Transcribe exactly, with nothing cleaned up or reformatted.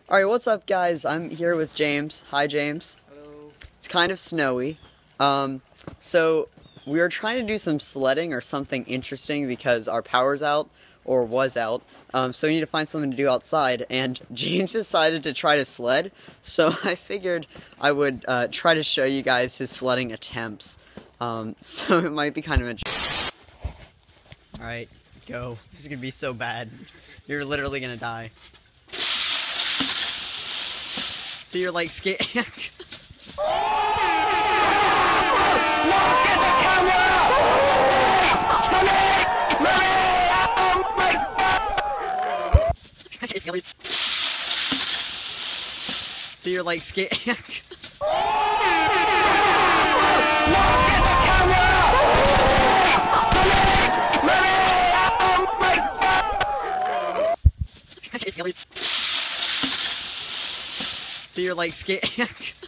Alright, what's up guys? I'm here with James. Hi James. Hello. It's kind of snowy. Um, so we were trying to do some sledding or something interesting because our power's out, or was out. Um, so we need to find something to do outside, and James decided to try to sled. So I figured I would uh, try to show you guys his sledding attempts. Um, so it might be kind of interesting. Alright, go. This is gonna be so bad. You're literally gonna die. So you're like skate. Look at the camera! So you're like skate. Look at the camera! So you're like skate.